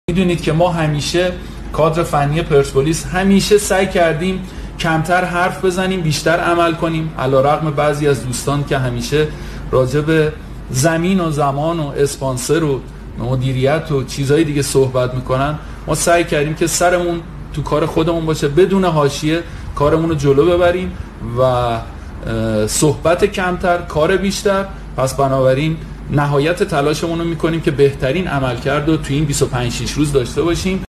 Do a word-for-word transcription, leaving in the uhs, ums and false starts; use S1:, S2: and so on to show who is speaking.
S1: میدونید که ما همیشه کادر فنی پرسپولیس همیشه سعی کردیم کمتر حرف بزنیم بیشتر عمل کنیم، علیرغم بعضی از دوستان که همیشه راجع به زمین و زمان و اسپانسر و مدیریت و چیزهای دیگه صحبت میکنن. ما سعی کردیم که سرمون تو کار خودمون باشه، بدون حاشیه کارمون رو جلو ببریم و صحبت کمتر کار بیشتر. پس بنابراین نهایت تلاشمون رو میکنیم که بهترین عملکرد رو تو این بیست و پنج شش روز داشته باشیم.